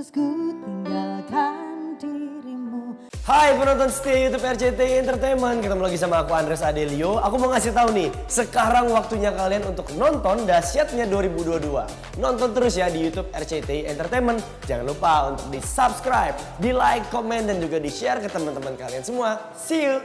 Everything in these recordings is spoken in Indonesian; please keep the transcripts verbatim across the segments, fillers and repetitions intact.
terus ku tinggalkan dirimu. Hai penonton setia YouTube R C T I Entertainment, ketemu lagi sama aku Andres Adelio. Aku mau ngasih tahu nih, sekarang waktunya kalian untuk nonton dahsyatnya dua ribu dua puluh dua. Nonton terus ya di YouTube R C T I Entertainment. Jangan lupa untuk di subscribe, di like, komen, dan juga di share ke teman-teman kalian semua. See you!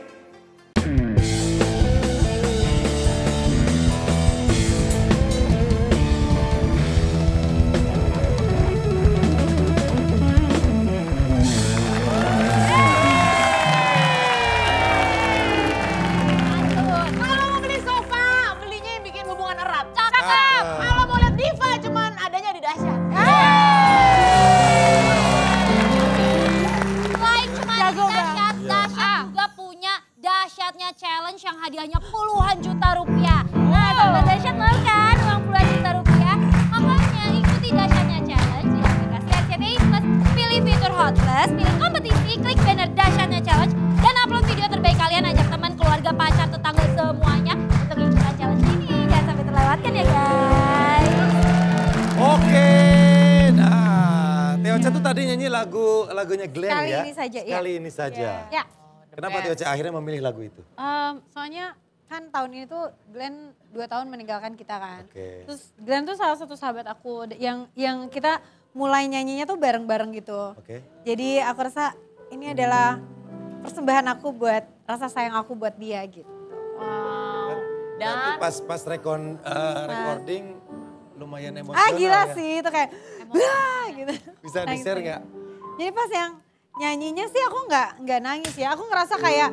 Challenge yang hadiahnya puluhan juta rupiah. Nah, sobat dahsyat mau kan uang puluhan juta rupiah? Makanya ikuti dahsyatnya challenge di aplikasi R C T I Plus. Pilih fitur Hot Plus, pilih kompetisi, klik banner dahsyatnya challenge, dan upload video terbaik kalian, ajak teman, keluarga, pacar, tetangga semuanya untuk ikutan challenge ini. Jangan sampai terlewatkan ya guys. Oke, nah Teocha tuh tadi nyanyi lagu lagunya Glenn Kali ya. ini saja, ya. Kali ini saja. Ya. Kenapa Teocha akhirnya memilih lagu itu? Um, soalnya kan tahun ini tuh Glenn dua tahun meninggalkan kita kan. Oke. Terus Glenn tuh salah satu sahabat aku yang yang kita mulai nyanyinya tuh bareng-bareng gitu. Oke. Jadi aku rasa ini adalah persembahan aku buat rasa sayang aku buat dia gitu. Wow. Nanti Dan pas pas rekon, uh, recording lumayan emosional Ah gila ya. sih itu kayak wah gitu. Bisa Nangis, di-share nangis. nggak? Jadi pas yang nyanyinya sih aku nggak nggak nangis ya. Aku ngerasa kayak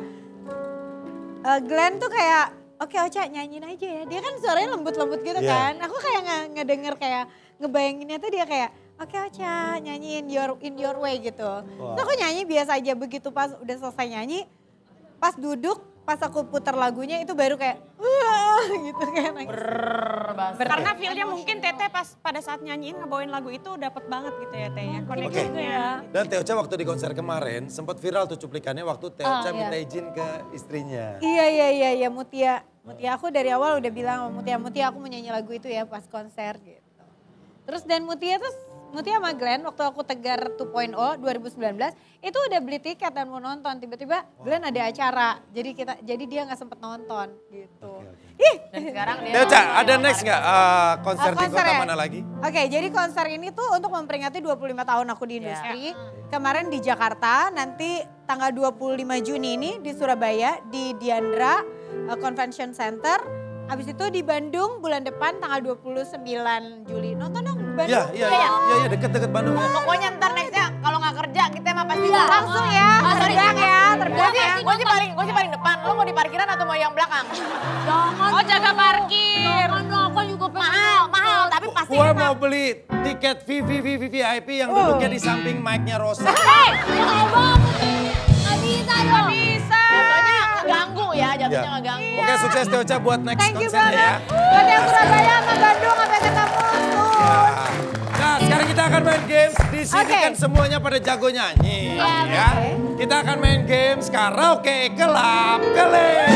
uh, Glenn tuh kayak oke Ocha nyanyiin aja ya. Dia kan suaranya lembut-lembut gitu Iya. kan. Aku kayak nggak ngedenger kayak ngebayanginnya tuh dia kayak oke Ocha nyanyiin your in your way gitu. Terus aku nyanyi biasa aja, begitu pas udah selesai nyanyi, pas duduk pas aku putar lagunya itu baru kayak wah gitu kayak nangis. Karena feel-nya mungkin Teteh pas pada saat nyanyiin ngebawain lagu itu dapet banget gitu ya Teh ya. Oke. Koneksinya. Dan Teocha waktu di konser kemarin sempat viral tuh cuplikannya waktu Teocha Oh, iya. minta izin ke istrinya. Iya iya iya iya Mutia. Mutia aku dari awal udah bilang sama Mutia, Mutia aku mau nyanyi lagu itu ya pas konser gitu. Terus dan Mutia tuh Mutia sama Glenn waktu aku Tegar dua titik nol dua ribu sembilan belas itu udah beli tiket dan mau nonton, tiba-tiba Glenn ada acara. Jadi kita jadi dia nggak sempet nonton gitu. Ih. dan sekarang dia Teocha ada next nggak uh, konser Ah, di konser kota ya? mana lagi? Oke, jadi konser ini tuh untuk memperingati dua puluh lima tahun aku di industri. Kemarin di Jakarta, nanti tanggal dua puluh lima Juni ini di Surabaya, di Diandra uh, Convention Center. Habis itu di Bandung bulan depan tanggal dua puluh sembilan Juli. Nonton dong Bandung. Iya iya iya iya ya, deket-deket Bandung ya. Pokoknya ntar nextnya kalau nggak kerja kita mah pasti Iya. Langsung ya, terbang ya, terbang ya. Gue sih paling gue sih paling depan. Lo mau di parkiran atau mau yang belakang? jangan. Oh jaga parkir. Jangan dong, aku juga pengen. Mahal mahal tapi pasti Gua enak. mau beli tiket V V V V V I P yang duduknya di samping mic-nya Rosa. Hei, mahal banget. Gak bisa dong. Bisa. Jatuhnya ngeganggu ya, jatuhnya Ya. ngeganggu. Oke sukses Teocha buat next Thank you konsernya ya. banget. Buat yang Surabaya sama Bandung sampai ketemu. Tuh. Nah sekarang kita akan main games. Di sini Oke. kan semuanya pada jago nyanyi. Iya, Ya. Kita akan main games karaoke kelap kelip.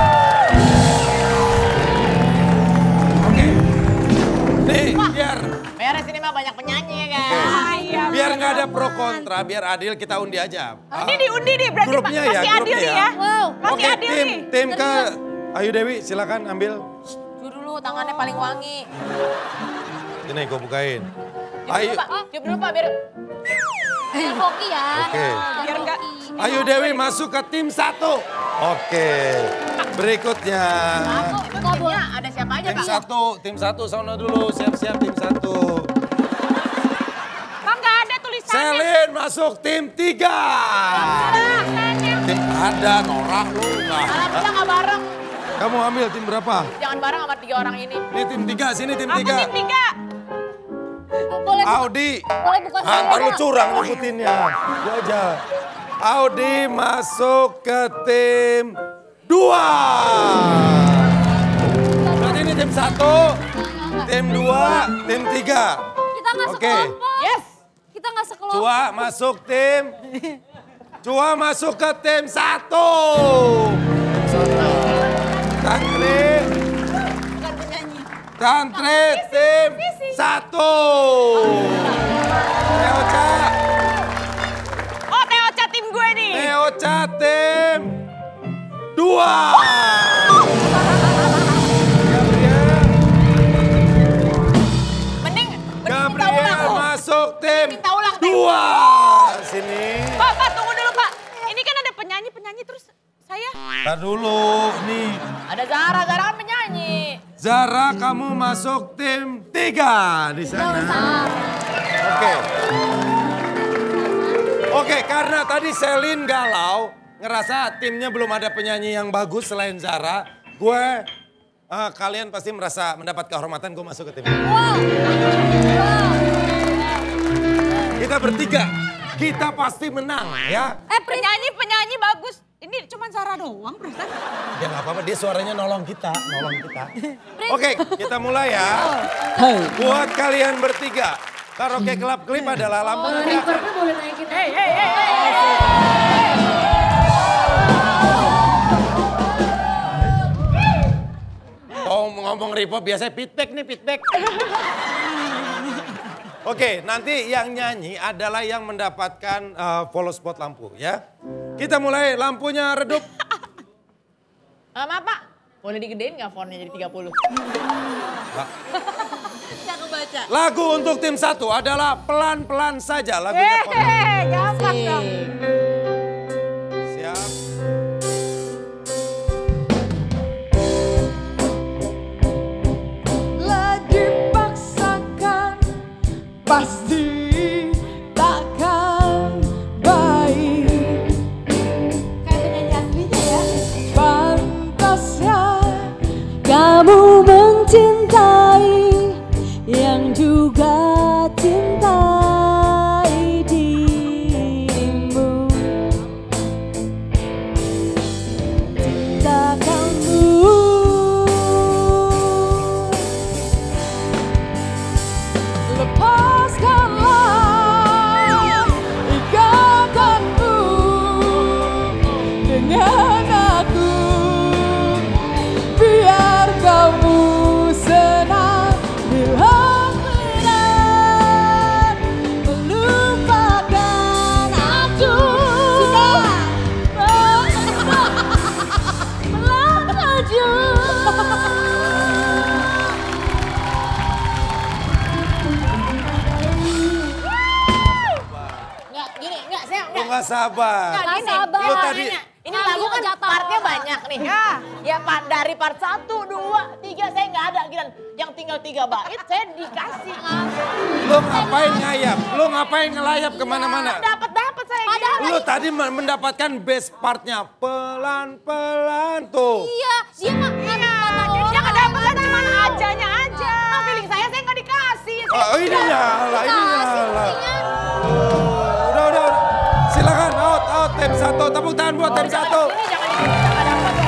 Oke. Nih biar Beres ini mah banyak penyanyi ya kan. Oke. biar nggak ada pro kontra, biar adil kita undi aja. Ini diundi nih berarti Grupnya ya, pasti adil grupnya nih ya. ya. Wow. Pasti Oke adil tim, nih. tim ke Ayu Dewi silakan ambil. Cium dulu tangannya paling wangi. Ini gue bukain. Cium Ayu, dulu Pak, cium dulu Pak biar. Jangan hoki ya. Oke. Biar enggak. Ayu Dewi masuk ke tim satu. Oke. Berikutnya. Aku itu timnya ada siapa aja Tim Pak? satu, tim satu sono dulu, siap-siap tim satu. Kok nggak ada tulisannya? Selin masuk tim tiga. Tulisannya. Tim ada, norak lu. Nah, Alhamdulillah nggak bareng. kamu ambil tim berapa? Jangan bareng sama tiga orang ini. Ini tim tiga, sini tim Aku tiga. tim tiga. Boleh, Audi. boleh buka Ah, ntar lu suara. curang nyebutinnya. Lu aja. Audi masuk ke tim dua. Berarti ini tim satu, tim dua, tim tiga. Kita nggak Oke. sekelompok. Yes. Kita nggak sekelompok. Cua masuk tim. Cua masuk ke tim satu. Tantri. Tantri tim satu. Teoca. Oh Teoca tim gue nih. Teoca tim dua. Gabriel. Mending, mending minta ulang Gabriel kok. masuk tim Minta ulang, Tim. dua. Sini. Pak, Pak tunggu dulu Pak. Ini kan ada penyanyi-penyanyi terus saya. Ntar dulu, nih. Ada Zara, Zara kan penyanyi. Zara, kamu masuk tim tiga di sana. Oke. Oke, karena tadi Selin galau, ngerasa timnya belum ada penyanyi yang bagus selain Zara, gue, uh, kalian pasti merasa mendapat kehormatan gue masuk ke tim. Wow. Wow. Kita bertiga, kita pasti menang ya. Eh penyanyi-penyanyi bagus. Ini cuma Zara doang perasaan. Ya nggak apa-apa, dia suaranya nolong kita, nolong kita. Oke, kita mulai ya. Buat kalian bertiga, Karaoke Club Clip adalah lampunya. Reverb boleh naikin. Hei, hei, hei, hei. Oh ngomong Ripo biasanya feedback nih, feedback. Oke, nanti yang nyanyi adalah yang mendapatkan uh, follow spot lampu ya. Kita mulai, lampunya redup. Uh, maaf Pak, boleh digedein nggak fontnya jadi tiga puluh? Bisa kebaca. Lagu untuk tim satu adalah Pelan-Pelan Saja. Lagunya Pon. Eh, gampang dong. Siap. Lagi paksakan pasti takkan baik. Kayak penyanyi aslinya ya. Pantasnya kamu mencintai yang juga cintai dirimu. Cinta kamu lepaskanlah ikatanmu dengan aku, biar kamu senang bila berat melupakan aku. Sudah pelan saja. Nggak, gini, nggak, saya Lu nggak. gak sabar. Nggak, Nggak gini, sabar. lu tadi, Nanya. ini Ngambil lagu kan jatah partnya orang. banyak nih. Ya. Ya Pak, dari part satu, dua, tiga saya nggak ada. Gila, yang tinggal tiga bait saya dikasih. Lu ngapain ngayap? Lu ngapain ngelayap kemana-mana? Dapat dapat saya. Padahal gila. Lu tadi men- mendapatkan best partnya. Pelan-pelan tuh. Iya, dia mah ngambil kata Jadi orang. dia nggak dapat kan cuma ajanya aja. Nah, feeling saya saya nggak dikasih. Oh, ini nyala, ini nyala. Udah, udah, udah. Silakan out, out. Tim satu, tepuk tangan buat tim satu. Ini jangan di sini, nggak dapat loh.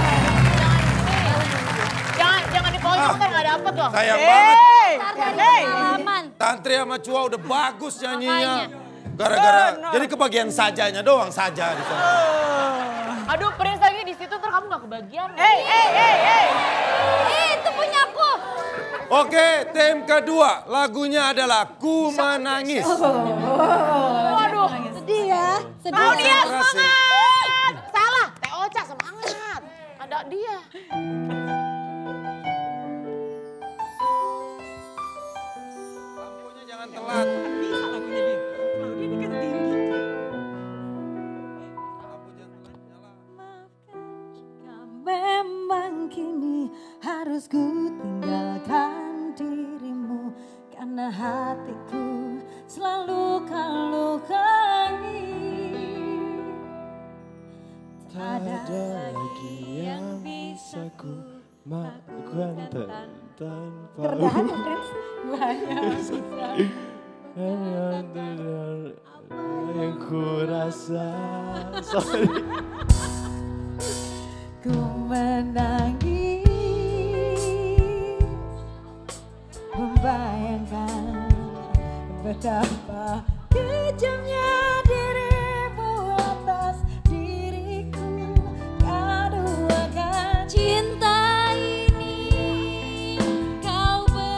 Jangan, jangan di pojok kan nggak dapat loh. Sayang banget. Ntar dari pengalaman. Tantri sama Cua udah bagus nyanyinya. Makanya. Gara-gara, jadi kebagian sajanya doang saja di sana. Aduh, Prince lagi di situ terus kamu nggak kebagian. Hei, hei, hei, hei. Eh, itu punya aku. Oke, tim kedua lagunya adalah Ku Menangis. Waduh, Sedih ya. Sedih. tahu dia Konsentrasi. semangat. Salah, Teh Ocha semangat. Ada dia. Lampunya jangan telat. Bisa lagunya dia. Lagunya ini kan tinggi. Lampu jangan telat, nyala. Jika memang kini harus ku tinggalkan dirimu, karena hatiku selalu kau lukai. Tak ada lagi yang bisa ku lakukan tanpa Kerdahan ya Prince. hanya dengan yang ku rasa. Sorry. ku menangis, membayangkan betapa kejamnya dirimu atas diriku. Kau duakan Cinta ini kau beri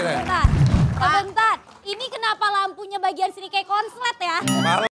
keren. Sebentar, sebentar. Ini kenapa lampunya bagian sini kayak konslet ya? Malah